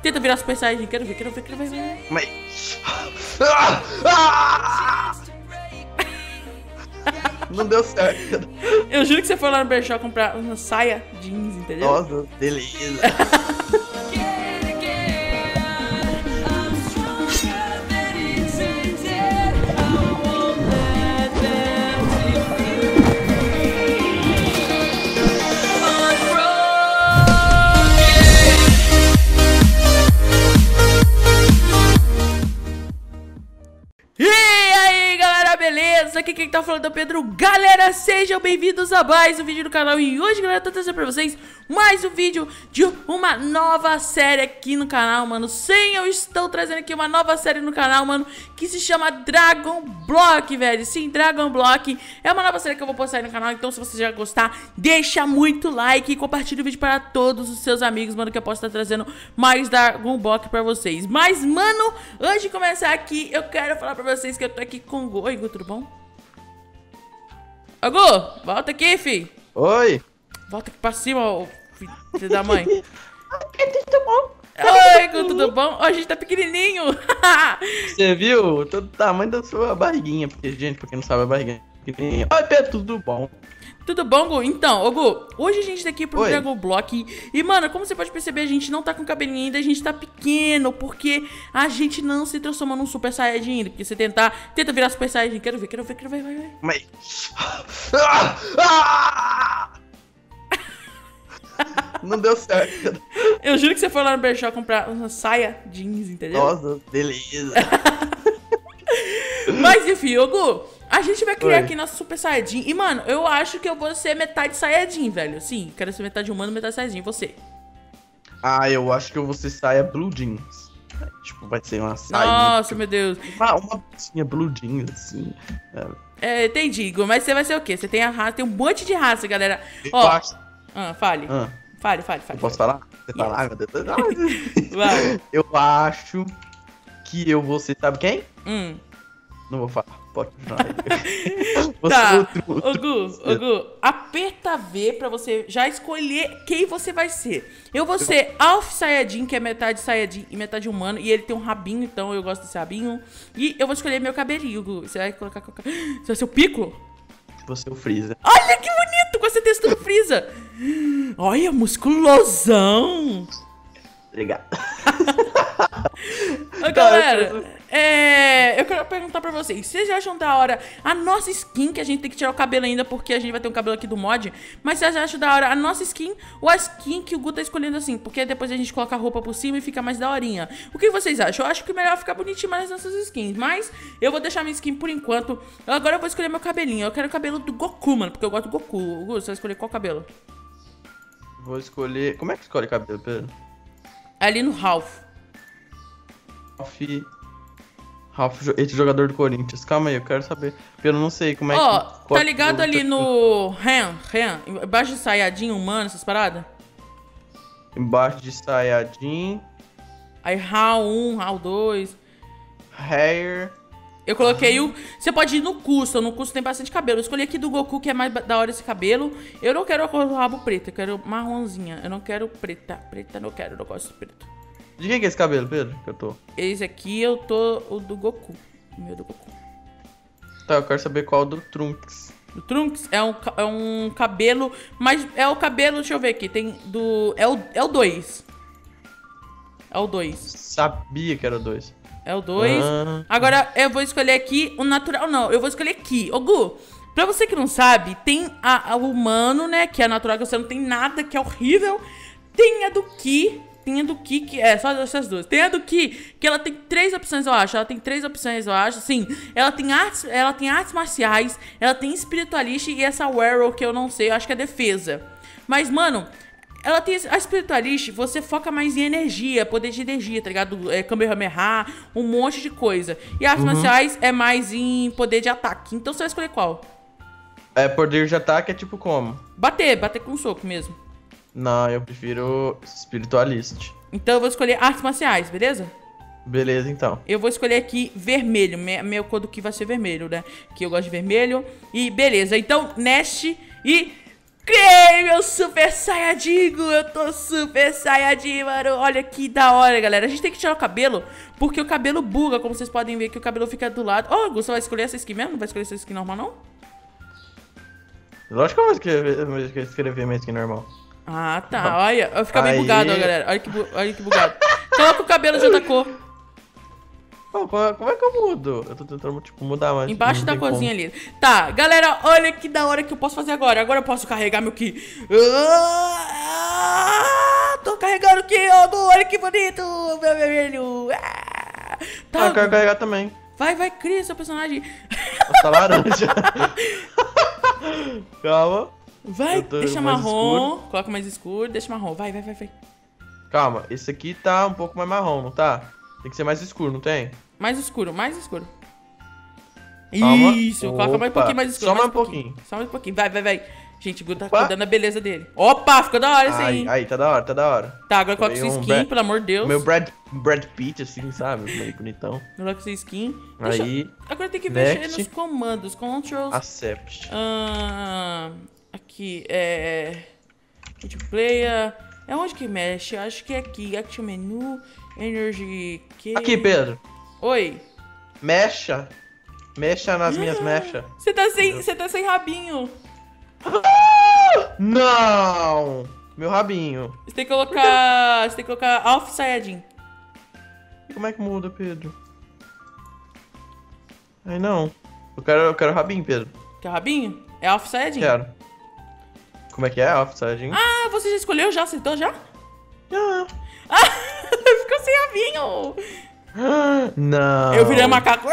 Tenta virar Super Saiyajin. Quero ver, quero ver, quero ver. Mas... Não deu certo. Eu juro que você foi lá no brechó comprar uma saia jeans, entendeu? Nossa, beleza. E aí galera, beleza? Aqui quem tá falando é o Pedro. Galera, sejam bem-vindos a mais um vídeo do canal. E hoje, galera, eu tô trazendo pra vocês mais um vídeo de uma nova série aqui no canal, mano. Sim, eu estou trazendo aqui uma nova série no canal, mano, que se chama Dragon Block, velho. Sim, Dragon Block é uma nova série que eu vou postar aí no canal. Então se você já gostar, deixa muito like e compartilha o vídeo para todos os seus amigos, mano, que eu posso estar trazendo mais Dragon Block pra vocês. Mas, mano, antes de começar aqui, eu quero falar pra vocês que eu tô aqui com o Gu. Oi, Gu, tudo bom? Ô, Gu, volta aqui, fi. Oi. Volta aqui pra cima, ô filho da mãe. Tudo bom? Oi, Gu, tudo bom? Ó, a gente tá pequenininho. Você viu todo o tamanho da sua barriguinha? Porque, gente, pra quem não sabe, a barriguinha é pequenininha. Oi, Pedro, tudo bom? Tudo bom, Gu? Então, ô Gu, hoje a gente tá aqui pro Oi. Dragon Block. E, mano, como você pode perceber, a gente não tá com cabelinho ainda, a gente tá pequeno, porque a gente não se transformou num Super Saiyajin ainda. Porque você tenta virar Super Saiyajin. Quero ver, quero ver, quero ver, vai, vai. Mas... Não deu certo. Eu juro que você foi lá no brechó comprar uma saia jeans, entendeu? Nossa, beleza. Mas enfim, ô Gu, a gente vai criar Oi. aqui nosso Super Saiyajin. E, mano, eu acho que eu vou ser metade Saiyajin, velho. Sim, quero ser metade humano, metade Saiyajin. Você? Ah, eu acho que eu vou ser saia Blue Jeans. Tipo, vai ser uma saia. Nossa, meu Deus. Uma blusinha Blue Jeans, assim. É, entendi, Gu, mas você vai ser o quê? Você tem a raça, tem um monte de raça, galera. Eu Ó, acho... fale. Ah, Fale. eu posso falar? Você falar, meu Deus. Vai. Eu acho que eu vou ser, sabe quem? Não vou falar, pode continuar aí. Tá, ô Gu, aperta V pra você já escolher quem você vai ser. Eu vou ser Alpha Saiyajin, que é metade Saiyajin e metade humano. E ele tem um rabinho, então eu gosto desse rabinho. E eu vou escolher meu cabelinho, Gu. Você vai colocar... Você vai ser o Piccolo? Você é o Freeza. Olha que bonito, com essa textura Freeza. Olha, musculosão. Obrigado. Ô, galera, eu quero perguntar pra vocês acham da hora a nossa skin, que a gente tem que tirar o cabelo ainda, porque a gente vai ter um cabelo aqui do mod. Mas vocês acham da hora a nossa skin ou a skin que o Gu tá escolhendo assim? Porque depois a gente coloca a roupa por cima e fica mais daorinha. O que vocês acham? Eu acho que é melhor ficar bonitinho mais nas nossas skins. Mas eu vou deixar minha skin por enquanto. Agora eu vou escolher meu cabelinho. Eu quero o cabelo do Goku, mano, porque eu gosto do Goku. Gu, você vai escolher qual cabelo? Vou escolher... Como é que escolhe cabelo, Pedro? Ali no Ralph. Ralph, esse jogador do Corinthians. Calma aí, eu quero saber. Pedro, não sei como é que... Ó, qual tá ligado jogo ali tá- no Ren, embaixo de Saiyajin humano, essas paradas? Embaixo de Saiyajin, Aí HAL 1, HAL 2. Hair... Eu coloquei o... Você pode ir no custom. No custom tem bastante cabelo. Eu escolhi aqui do Goku, que é mais da hora esse cabelo. Eu não quero a cor do rabo preto. Eu quero marronzinha. Eu não quero preta. Preta não quero. Eu não gosto de preto. De quem que é esse cabelo, Pedro? Que eu tô... Esse aqui eu tô... O do Goku. O meu do Goku. Tá, eu quero saber qual do Trunks. O Trunks é um cabelo... Mas é o cabelo... Deixa eu ver aqui. Tem do... É o 2. É o 2. Sabia que era o 2. É o 2. Agora eu vou escolher aqui o natural. Não, eu vou escolher aqui. Ô Gu, pra você que não sabe, tem a humano, né? Que é natural, que você não tem nada, que é horrível. Tem a do Ki. Tem a do Ki, que é só essas duas. Tem a do Ki, que ela tem 3 opções, eu acho. Ela tem 3 opções, eu acho. Sim, ela tem artes marciais, ela tem espiritualista e essa Werewolf, que eu não sei, eu acho que é defesa. Mas, mano, ela tem a espiritualista, você foca mais em energia, poder de energia, tá ligado? Kamehameha, um monte de coisa. E artes marciais é mais em poder de ataque. Então você vai escolher qual? É, poder de ataque é tipo como? Bater com soco mesmo. Não, eu prefiro Spiritualist. Então eu vou escolher artes marciais, beleza? Beleza, então. Eu vou escolher aqui vermelho. Meu cor do que vai ser vermelho, né? Que eu gosto de vermelho. E beleza, então, Nest e Criei meu Super Saiyajin, eu tô Super Saiyajin, mano. Olha que da hora, galera. A gente tem que tirar o cabelo, porque o cabelo buga, como vocês podem ver que o cabelo fica do lado. Ó, Gu, você vai escolher essa skin mesmo? Não vai escolher essa skin normal, não? Lógico que eu vou escrever minha skin normal. Ah, tá. Olha, fica bem bugado, ó, galera. Olha que bugado. Coloca o cabelo de outra cor. Como é que eu mudo? Eu tô tentando, tipo, mudar, mas... Embaixo da corzinha ali. Tá, galera, olha que da hora que eu posso fazer agora. Agora eu posso carregar meu Ki. Tô carregando o Ki, olha que bonito, meu vermelho. Tá, eu quero carregar também. Vai, cria seu personagem. Tá laranja. Calma. Vai, deixa marrom. Coloca mais escuro, deixa marrom. Vai. Calma, esse aqui tá um pouco mais marrom, não tá? Tem que ser mais escuro, não tem? Mais escuro. Calma. Isso, coloca mais um pouquinho mais escuro. Só mais um pouquinho. Só mais um pouquinho. Vai. Gente, o Gu tá cuidando da beleza dele. Opa, ficou da hora isso aí. Aí, tá da hora. Tá, agora coloca sua skin, pelo amor de Deus. Meu Brad Pitt, assim, sabe? Meio bonitão. Coloca sua skin. Aí. Agora tem que mexer nos comandos. Controls. Accept. Aqui, multiplayer. É onde que mexe? Acho que é aqui. Action menu. Energy. Aqui, Pedro. Oi. Mexa nas minhas mechas. Você tá sem rabinho. Não! Meu rabinho. Você tem que colocar Alpha Saiyajin. Como é que muda, Pedro? Aí não. Eu quero rabinho, Pedro. Quer rabinho? É Alpha Saiyajin? Quero. Como é que é Alpha Saiyajin? Ah, você já escolheu? Já acertou já? Ah. Ficou sem rabinho. Não. Eu virei macaco.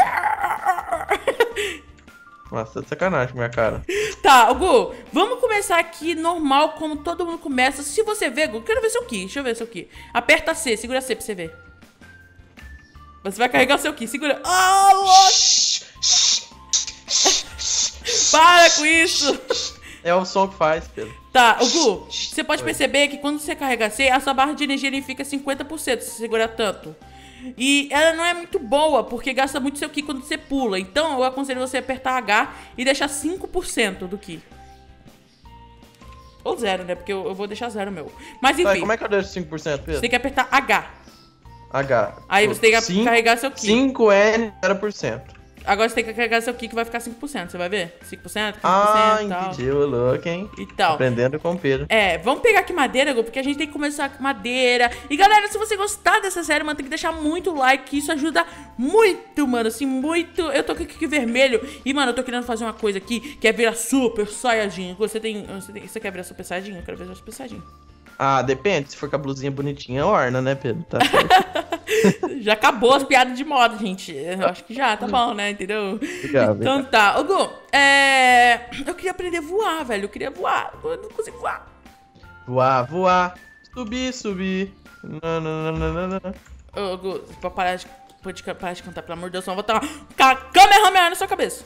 Nossa, tá de sacanagem com minha cara. Tá, Gu, vamos começar aqui normal, como todo mundo começa. Se você ver, Gu, quero ver seu Ki. Deixa eu ver seu Ki. Aperta C, segura C pra você ver. Você vai carregar o seu Ki, segura. Para com isso. É o som que faz, Pedro. Tá, Gu, você pode perceber que quando você carrega C, a sua barra de energia ele fica 50% se você segurar tanto. E ela não é muito boa, porque gasta muito seu Ki quando você pula. Então eu aconselho você apertar H e deixar 5% do Ki. Ou 0, né? Porque eu vou deixar 0 meu. Mas enfim. Tá, como é que eu deixo 5%, Pedro? Você tem que apertar H. Aí você tem que carregar seu Ki. 5N, 0%. Agora você tem que carregar seu Ki que vai ficar 5%, você vai ver? 5%, 15% e tal. Entendi, o louco, hein? E tal. Aprendendo com o Pedro. Vamos pegar aqui madeira, Gu, porque a gente tem que começar com madeira. E galera, se você gostar dessa série, mano, tem que deixar muito like, que isso ajuda muito, mano, assim, muito. Eu tô aqui vermelho e, mano, eu tô querendo fazer uma coisa aqui, que é virar Super Saiyajin. Você quer virar Super Saiyajin? Eu quero virar Super Saiyajin. Ah, depende. Se for com a blusinha bonitinha, orna, né, Pedro? Tá certo. Já acabou as piadas de moda, gente. Eu acho que já, tá bom, né? Entendeu? Obrigado, então tá. Ô, Gu, eu queria aprender a voar, velho. Eu queria voar. Eu não consigo voar. Voar. Subir. Não. Ô, Gu, pra parar de cantar, pelo amor de Deus, senão eu vou botar uma Kamehameha na sua cabeça.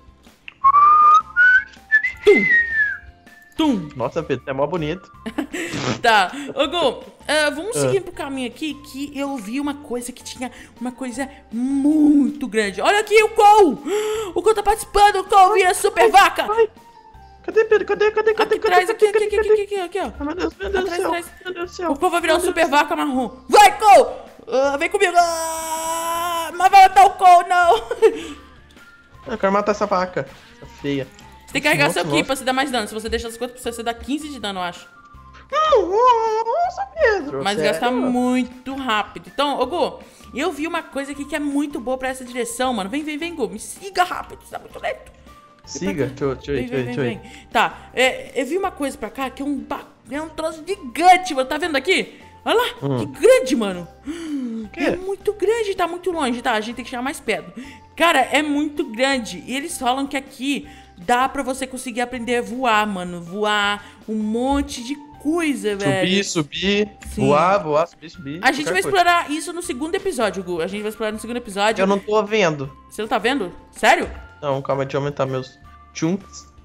Tum. Nossa, Pedro, você é mó bonito. Tá, ô Gu, vamos seguir pro caminho aqui, que eu vi uma coisa que tinha uma coisa muito grande. Olha aqui o Cole! O Cole tá participando, o Cole vira Super Vaca! Cadê, Pedro? Cadê? Aqui atrás, aqui, ó. Meu Deus do céu. O Cole vai virar um Super Vaca marrom. Vai, Cole! Vem comigo! Mas vai matar o Cole, não! Eu quero matar essa vaca. Essa feia. Você tem que carregar seu Ki pra você dar mais dano. Se você deixar 50%, você dá 15 de dano, eu acho. Nossa, Pedro. Mas gasta muito rápido. Então, ô Gu, eu vi uma coisa aqui que é muito boa pra essa direção, mano. Vem, Gu. Me siga rápido, você tá muito lento. Siga, deixa eu ir. Tá, eu vi uma coisa pra cá que é um troço gigante, mano. Tá vendo aqui? Olha lá, que grande, mano. É muito grande, tá muito longe, tá? A gente tem que chegar mais perto. Cara, é muito grande. E eles falam que aqui dá pra você conseguir aprender a voar, mano. Voar um monte de coisa, velho. Subir. Sim. Voar, subir. A gente vai explorar isso no segundo episódio, Gu. A gente vai explorar no segundo episódio. Eu não tô vendo. Você não tá vendo? Sério? Não, calma, deixa eu aumentar meus chunks.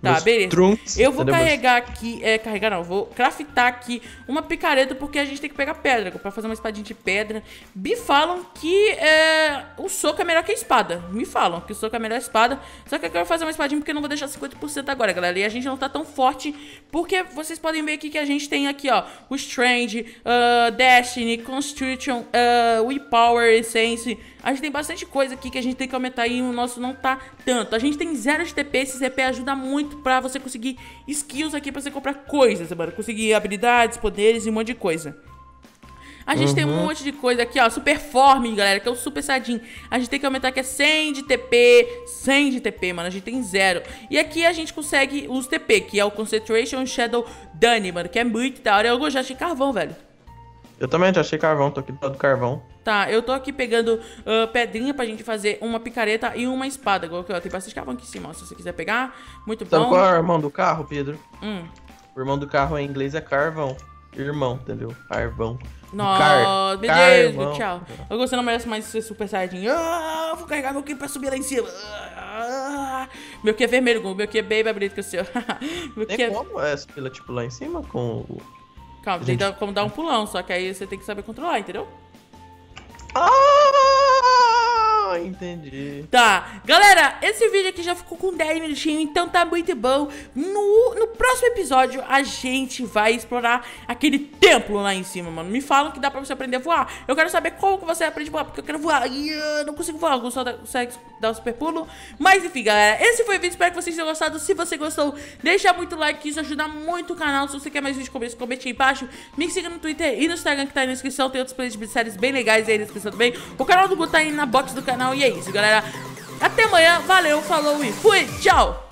Tá, beleza. Trunks, eu vou carregar aqui, carregar não, vou craftar aqui uma picareta porque a gente tem que pegar pedra, pra fazer uma espadinha de pedra. Me falam que o soco é melhor que a espada. Me falam que o soco é melhor que a espada. Só que eu quero fazer uma espadinha porque eu não vou deixar 50% agora, galera. E a gente não tá tão forte porque vocês podem ver aqui que a gente tem aqui, ó, o Strange, Destiny, Constitution, WePower, Essence. A gente tem bastante coisa aqui que a gente tem que aumentar e o nosso não tá tanto. A gente tem 0 de TP, esse TP ajuda muito pra você conseguir skills aqui, pra você comprar coisas, mano. Conseguir habilidades, poderes e um monte de coisa. A gente tem um monte de coisa aqui, ó, Super Form, galera, que é o Super Saiyajin. A gente tem que aumentar aqui, 100 de TP, 100 de TP, mano, a gente tem 0. E aqui a gente consegue os TP, que é o Concentration Shadow Dane, mano, que é muito da hora. Eu já achei carvão, velho. Eu também já achei carvão, tô aqui do lado do carvão. Tá, eu tô aqui pegando pedrinha pra gente fazer uma picareta e uma espada. Tem bastante carvão aqui em cima, ó, se você quiser pegar. Muito bom. Sabe qual é o irmão do carro, Pedro? O irmão do carro em inglês é carvão. Irmão, entendeu? Carvão. Nossa, beleza, tchau. Você não merece mais ser Super Saiyajin. Vou carregar meu Ki pra subir lá em cima. Meu Ki é vermelho, meu Ki é bem mais bonito que o seu. Tem como subir tipo lá em cima com o... Calma, tem como dar um pulão, só que aí você tem que saber controlar, entendeu? Entendi. Tá, galera, esse vídeo aqui já ficou com 10 minutinhos, então tá muito bom. No próximo episódio a gente vai explorar aquele templo lá em cima, mano. Me falam que dá pra você aprender a voar. Eu quero saber como que você aprende a voar, porque eu quero voar e eu não consigo voar. Só consegue dar um super pulo. Mas enfim, galera, esse foi o vídeo, espero que vocês tenham gostado. Se você gostou, deixa muito like, que isso ajuda muito o canal. Se você quer mais vídeos como esse, comente aí embaixo. Me siga no Twitter e no Instagram que tá aí na descrição. Tem outros playlists de séries bem legais aí na descrição também. O canal do Gu tá aí na box do canal. E é isso, galera. Até amanhã. Valeu, falou e fui. Tchau.